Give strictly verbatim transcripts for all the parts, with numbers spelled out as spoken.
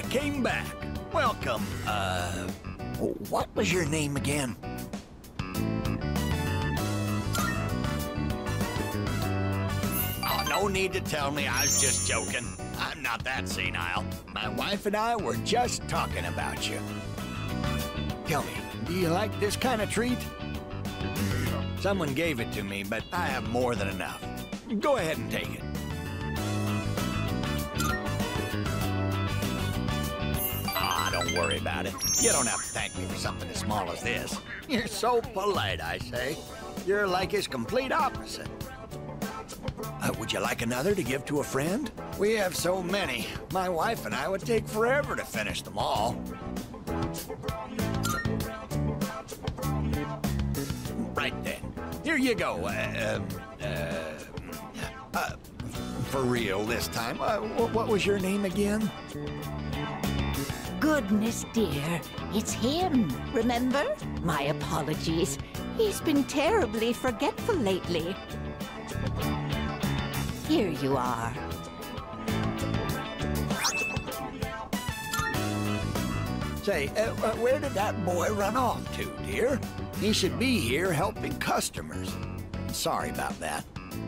came back. Welcome, uh... what was your name again? Oh, no need to tell me, I was just joking. I'm not that senile. My wife and I were just talking about you. Tell me, do you like this kind of treat? Someone gave it to me, but I have more than enough. Go ahead and take it. Ah, don't worry about it. You don't have to thank me for something as small as this. You're so polite, I say. You're like his complete opposite. Uh, would you like another to give to a friend? We have so many. My wife and I would take forever to finish them all. Right then. Here you go. Uh, uh, uh, for real this time. Uh, what was your name again? Goodness, dear. It's him, remember? My apologies. He's been terribly forgetful lately. Here you are. Say, uh, uh, where did that boy run off to, dear? He should be here helping customers. Sorry about that.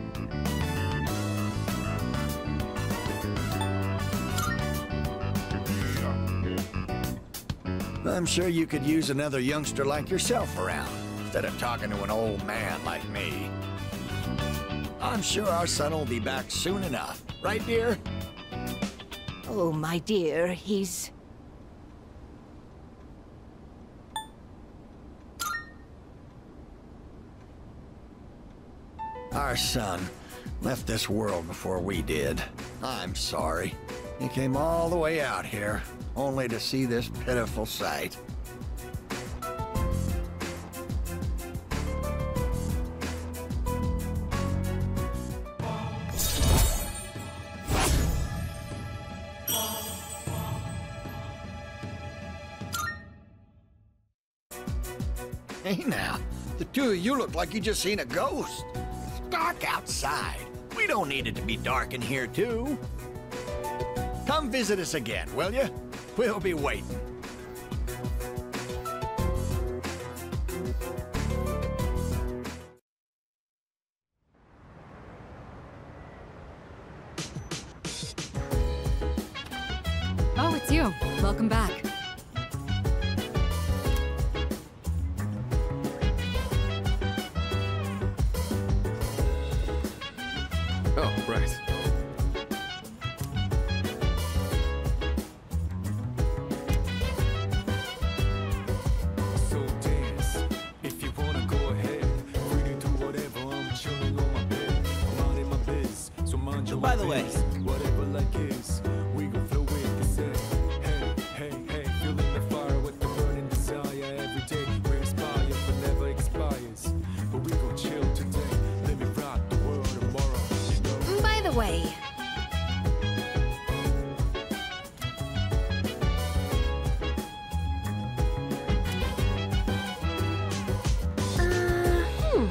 I'm sure you could use another youngster like yourself around, instead of talking to an old man like me. I'm sure our son will be back soon enough. Right, dear? Oh, my dear, he's... Our son left this world before we did. I'm sorry. He came all the way out here, only to see this pitiful sight. Hey now, the two of you look like you just seen a ghost. It's dark outside. We don't need it to be dark in here, too. Come visit us again, will you? We'll be waiting. Oh, it's you. Welcome back. Oh, right. So dance, if you wanna go ahead. Free to do whatever, I'm chilling on my bed. I'm out in my biz, so mind your By the way, biz. Whatever like is, we gon' flow with the set. Hey, hey, hey, feeling the fire with the burning desire every day. We inspire, but never expires. But we gon' chill today. Let me rock the world tomorrow. You know? By the way, uh, hmm.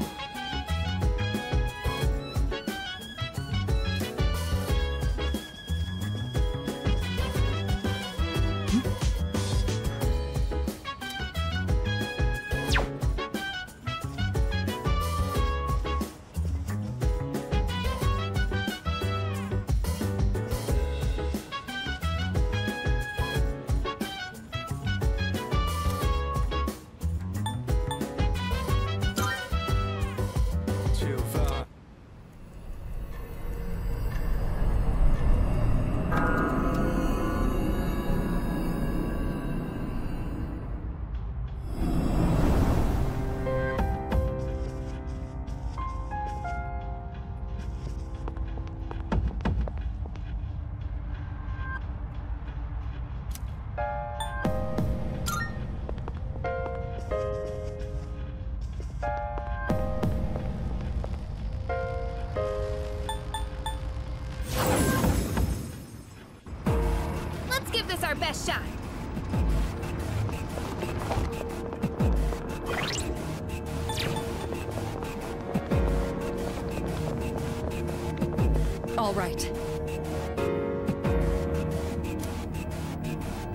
Chill vibe. Let's give this our best shot. All right.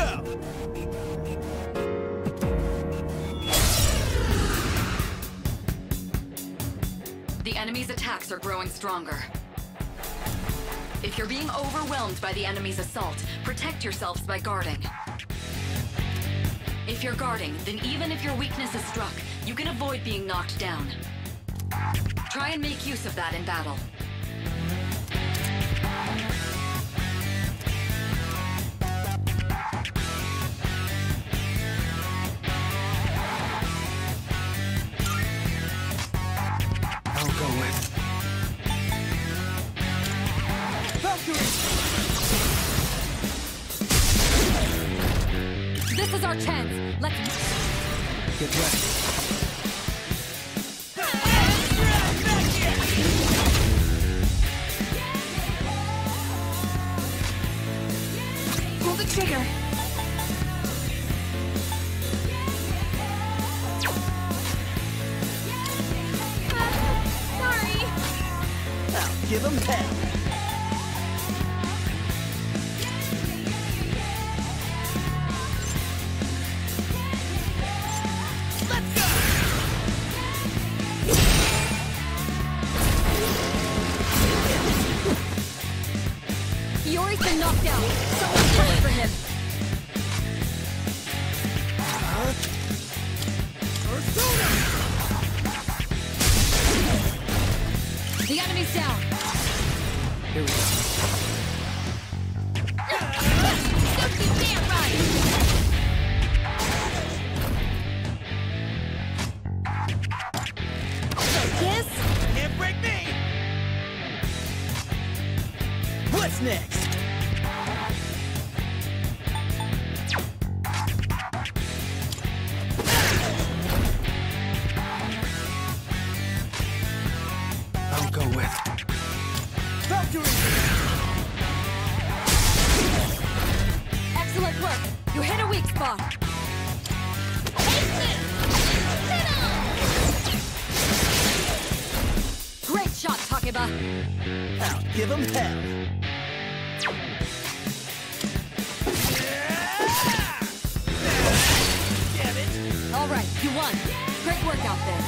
go! The enemy's attacks are growing stronger. If you're being overwhelmed by the enemy's assault, protect yourselves by guarding. If you're guarding, then even if your weakness is struck, you can avoid being knocked down. Try and make use of that in battle. I'll go with This is our chance. Let's get ready. Pull the trigger. sorry. I'll give him hell. Yori's been knocked out. Someone pray for him. The enemy's down. Here we go. Don't be damn right. Yes? Can't break me! What's next? I'll go with Valkyrie! Excellent work. You hit a weak spot. Great shot, Takeba. I'll give him hell. Damn it! All right, you won. Great work out there.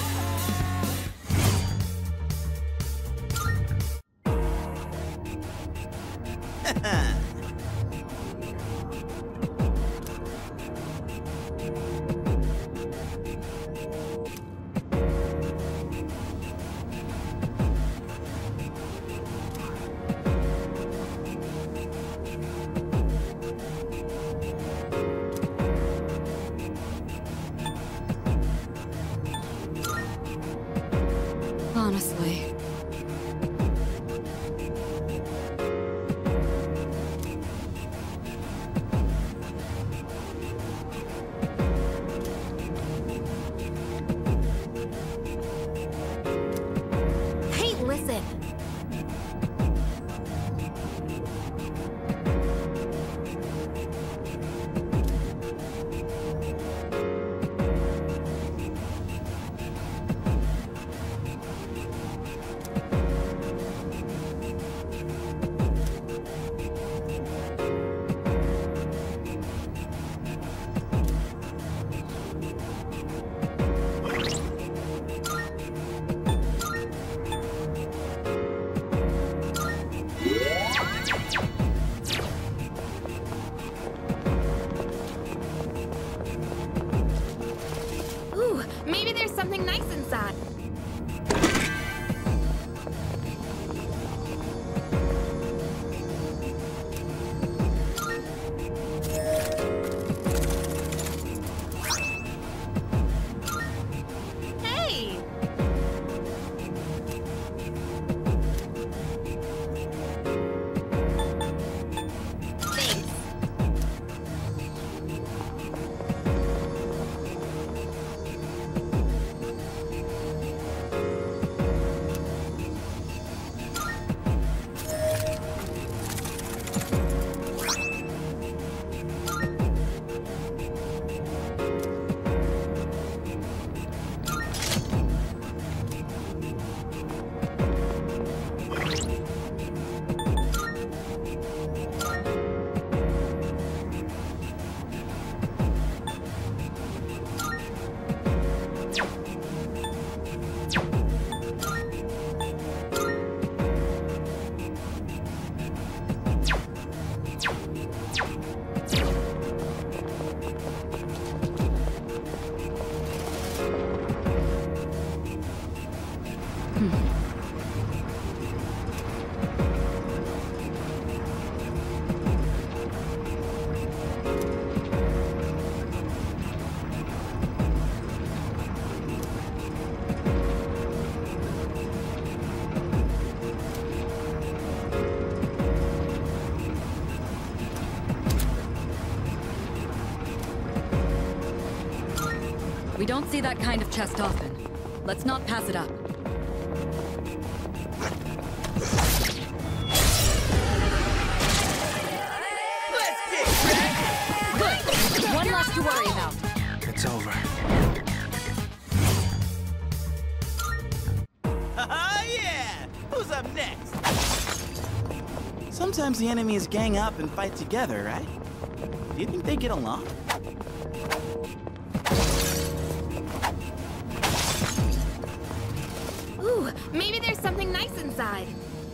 We don't see that kind of chest often. Let's not pass it up. Let's get cracked! Good! One less to worry about. It's over. Haha, yeah! Who's up next? Sometimes the enemies gang up and fight together, right? Do you think they get along? Ooh, maybe there's something nice inside.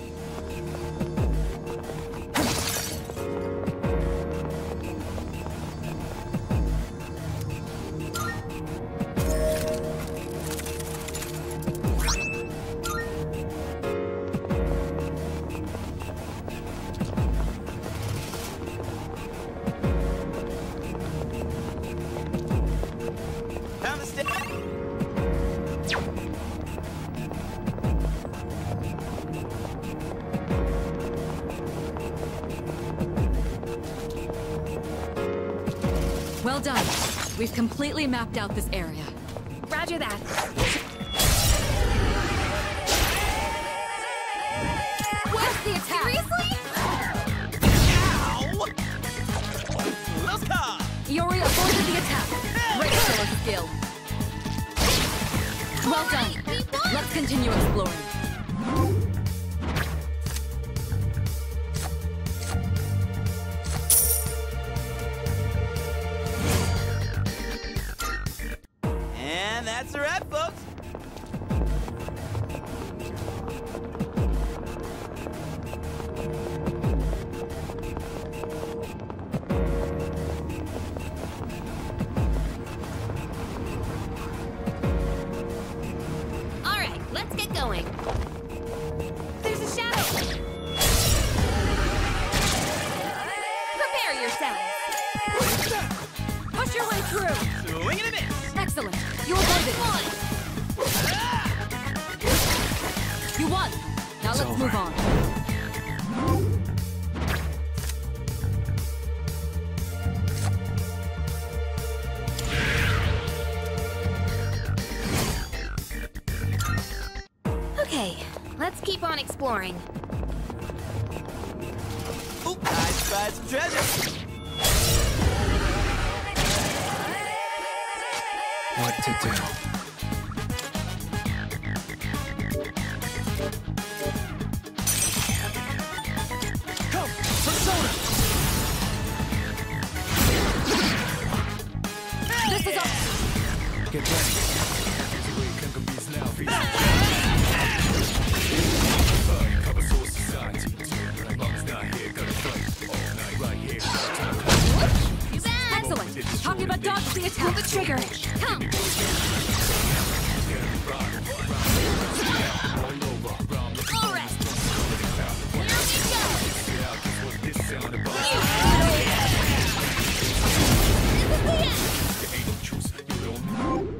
Found the stick. Well done. We've completely mapped out this area. Roger that. Where's the attack? Seriously? Ow! Let's go! Iori avoided the attack. Great show of skill. Well done. We won! Let's continue exploring. And that's a wrap, folks. All right, let's get going. There's a shadow. Prepare yourselves. Push your way through. Swing and a miss. Excellent. You avoided it. You won. Now let's over. move on. Okay, let's keep on exploring. Oop, I spied some treasure. What to do? Go! Persona! This is all. Get ready. Excellent. Talking about dodge the attack. Pull the trigger. Come. All right. Here we go. This is the end.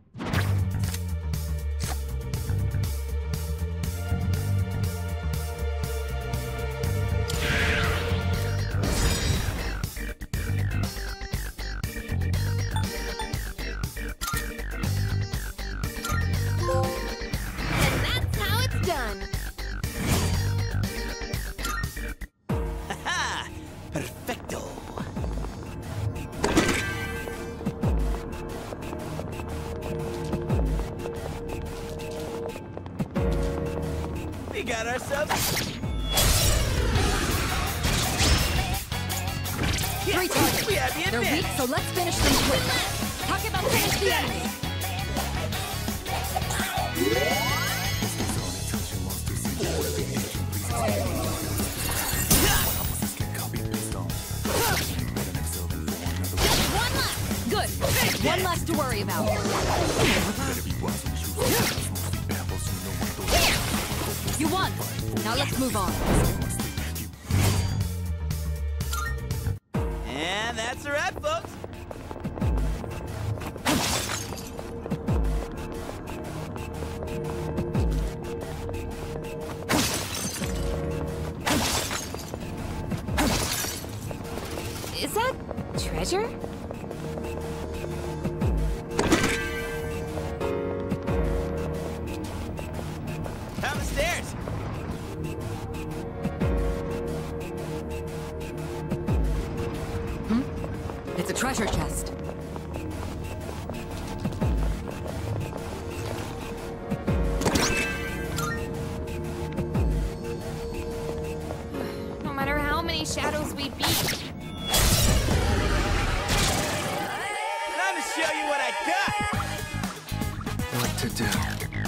And that's how it's done. Haha! Perfecto. We got ourselves. Three targets. We have the They're weak, advantage. so let's finish them quick. Talk about finish the enemy. One left. Good. One less to worry about. You won. Now let's move on. And that's a wrap, folks. Is that treasure? Hmm? It's a treasure chest. No matter how many shadows we beat. Time to show you what I got! What to do?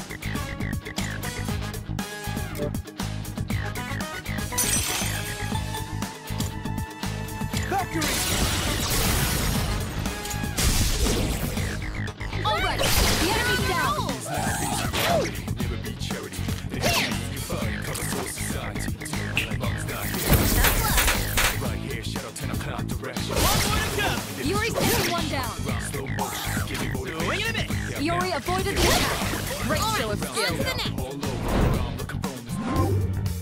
All right, the enemy's down. Never be charity. You find color soul society. Mom's not here. Right here, shadow ten o'clock direction. Yuri's taking one down. Slow motion, give me motivation. Yuri avoided the attack. Great show of skill. All over, around the coronas.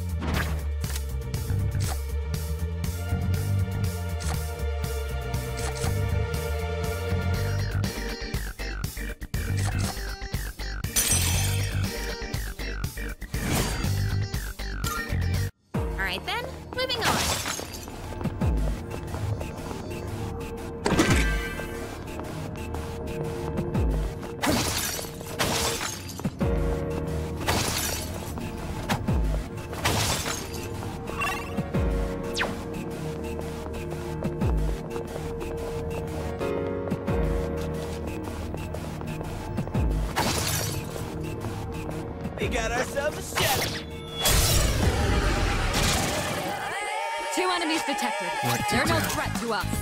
All right then, moving on. We got ourselves a shadow. Two enemies detected. What to They're no do? threat to us.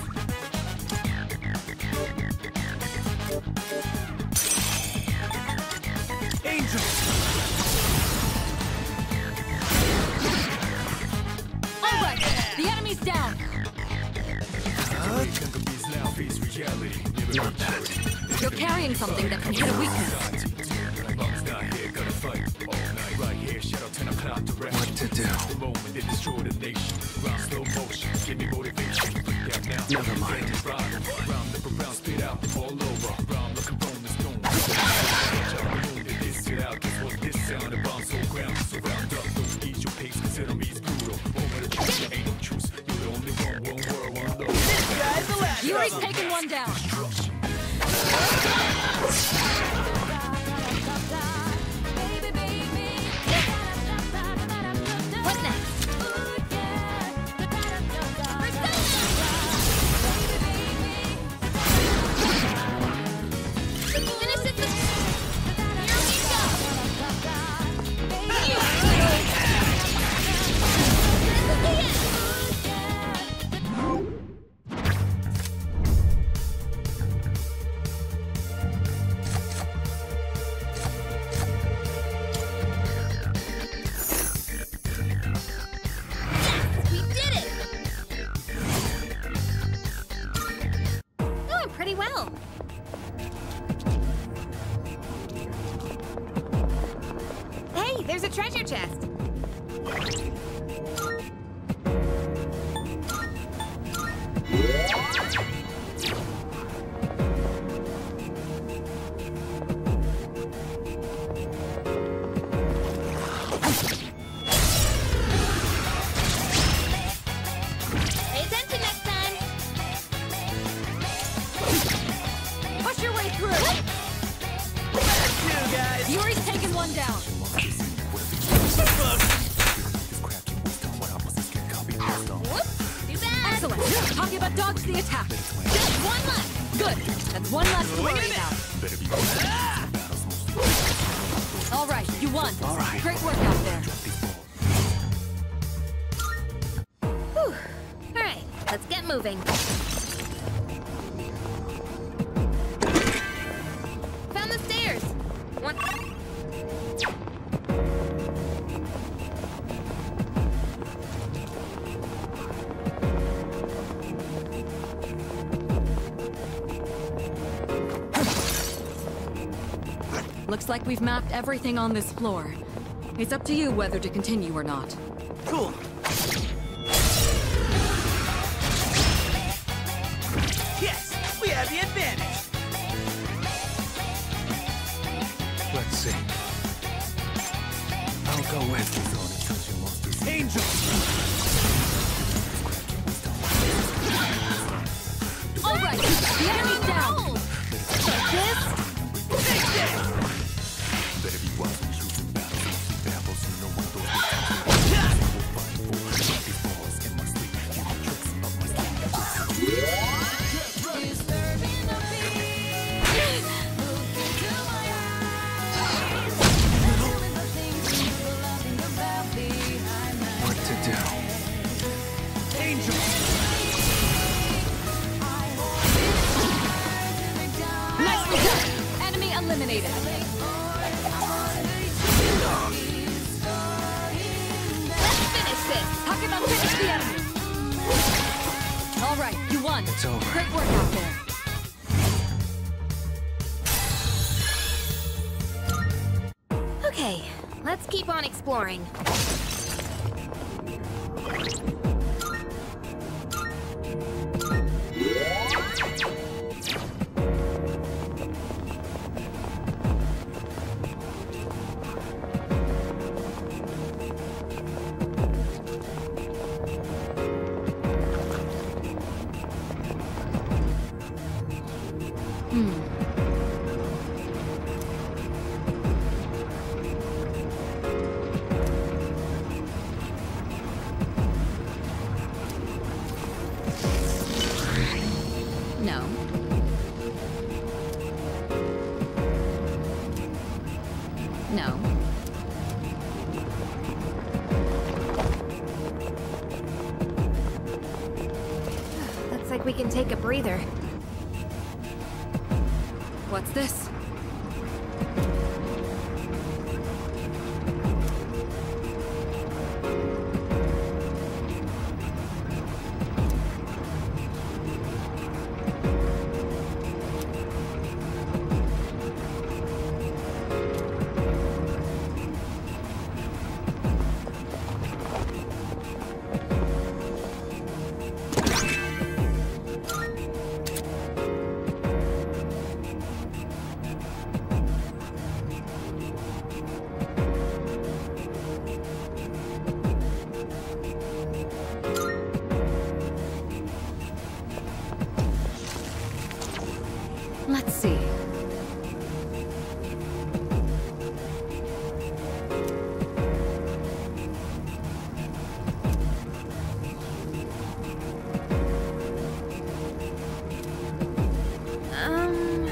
Angel! All right, the enemy's down. Enemies now face reality. Never be charity. You're carrying something that can hit a weakness. Mom's not here, gonna fight all night. Right here, shadow ten o'clock direction. What to do? The moment they destroy the nation. Round slow motion, give me motivation. Yeah, now. Never mind. Round up around, spit out, all over. Round like a rolling stone. They diss it out, this was this sound. A bomb so ground, so round up. Don't ease your pace, cause enemies brutal. Over the truth, there ain't no truce. You're the only one, one world, one love. This guy's the last Yuri's of 'em. taking one down. What's next? Finish it. Here we go. This is the end. We did it! Doing pretty well. Hey, there's a treasure chest. Pay attention next time. Push your way through. Two guys. Yuri's taking one down. Whoops, too bad. Excellent. Talking about dodge the attack. Just one left. Good. That's one less to worry about. All right, you won. All right. Great work out there. Whew. All right, let's get moving. Found the stairs. One. Looks like we've mapped everything on this floor. It's up to you whether to continue or not. Cool. Yes, we have the advantage. Let's see. I'll go with Angel. Eliminated. Let's finish this. Takuma, finish the enemy. All right, you won. It's over. Great work out there. Okay, let's keep on exploring. No. No. Looks like we can take a breather. What's this? Let's see. Um...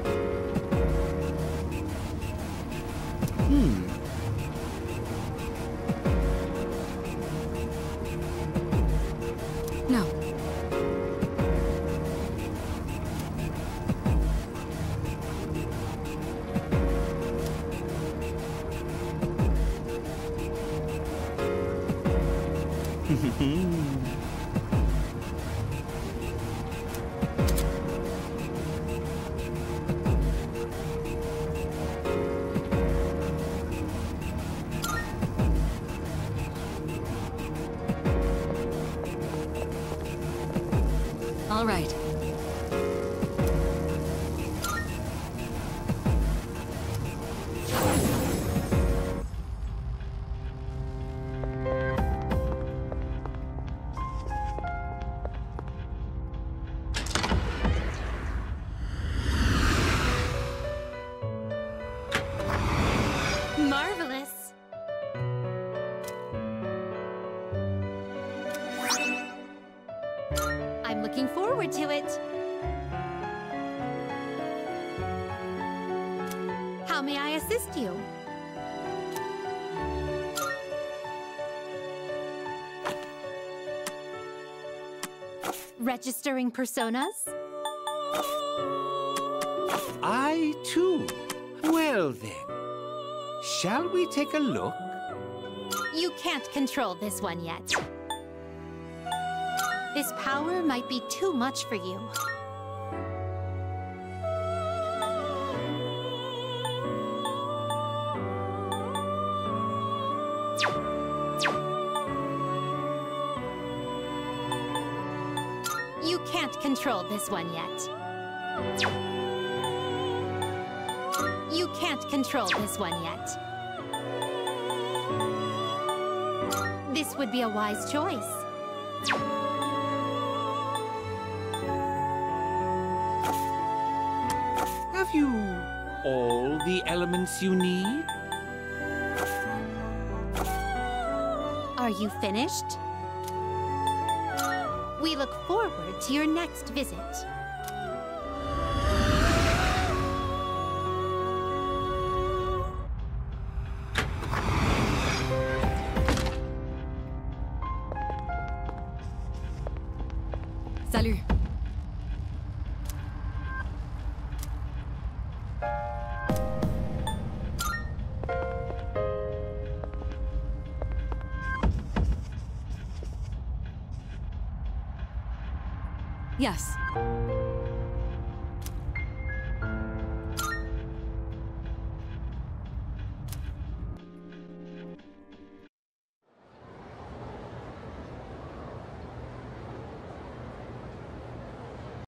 Hmm. No. All right. Marvelous. I'm looking forward to it. How may I assist you? Registering personas? I too. Well then, shall we take a look? You can't control this one yet. This power might be too much for you. You can't control this one yet. You can't control this one yet. This would be a wise choice. Have you all the elements you need? Are you finished? We look forward to your next visit. Salut. Yes.